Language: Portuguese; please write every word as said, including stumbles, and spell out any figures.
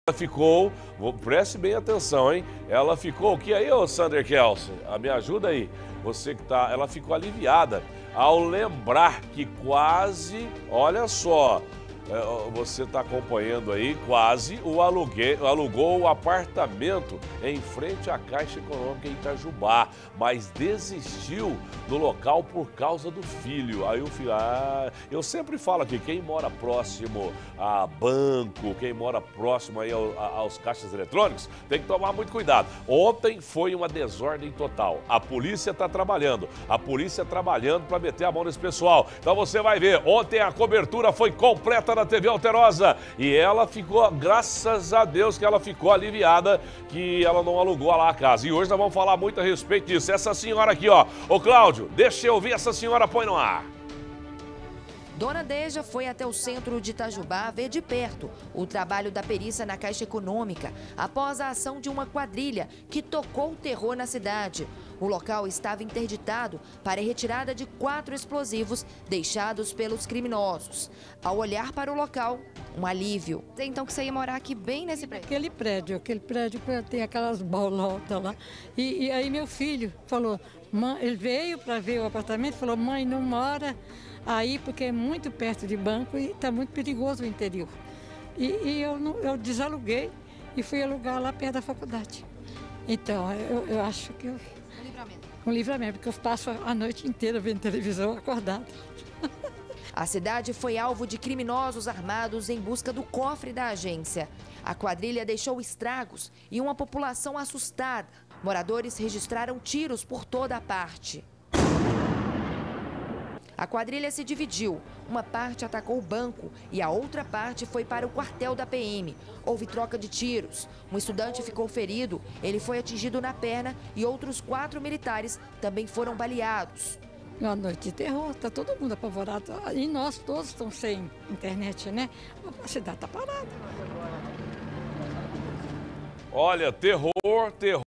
Ela ficou, preste bem atenção, hein? Ela ficou, o que aí, ô Sander Kelsen? Ah, me ajuda aí, você que tá, ela ficou aliviada ao lembrar que quase, olha só, você está acompanhando aí, quase o alugue, alugou o apartamento em frente à Caixa Econômica em Itajubá, mas desistiu do local por causa do filho. Aí o filho, ah, eu sempre falo aqui, quem mora próximo a banco, quem mora próximo aí ao, aos caixas eletrônicos, tem que tomar muito cuidado. Ontem foi uma desordem total. A polícia está trabalhando, a polícia trabalhando para meter a mão nesse pessoal. Então você vai ver, ontem a cobertura foi completa na T V Alterosa e ela ficou, graças a Deus que ela ficou aliviada que ela não alugou lá a casa. E hoje nós vamos falar muito a respeito disso. Essa senhora aqui, ó, ô Cláudio, deixa eu ouvir essa senhora, põe no ar. Dona Deja foi até o centro de Itajubá ver de perto o trabalho da perícia na Caixa Econômica após a ação de uma quadrilha que tocou o terror na cidade. O local estava interditado para a retirada de quatro explosivos deixados pelos criminosos. Ao olhar para o local, um alívio. Então que você ia morar aqui bem nesse prédio? Aquele prédio, aquele prédio que tem aquelas bolotas lá. E, e aí meu filho falou, mãe, ele veio para ver o apartamento e falou, mãe, não mora aí porque é muito perto de banco e está muito perigoso o interior. E, e eu, não, eu desaluguei e fui alugar lá perto da faculdade. Então, eu, eu acho que... Eu, um livramento. Um livramento, porque eu passo a noite inteira vendo televisão acordado. A cidade foi alvo de criminosos armados em busca do cofre da agência. A quadrilha deixou estragos e uma população assustada. Moradores registraram tiros por toda a parte. A quadrilha se dividiu. Uma parte atacou o banco e a outra parte foi para o quartel da P M. Houve troca de tiros. Um estudante ficou ferido, ele foi atingido na perna e outros quatro militares também foram baleados. Uma noite de terror, está todo mundo apavorado. E nós todos estamos sem internet, né? A cidade está parada. Olha, terror, terror.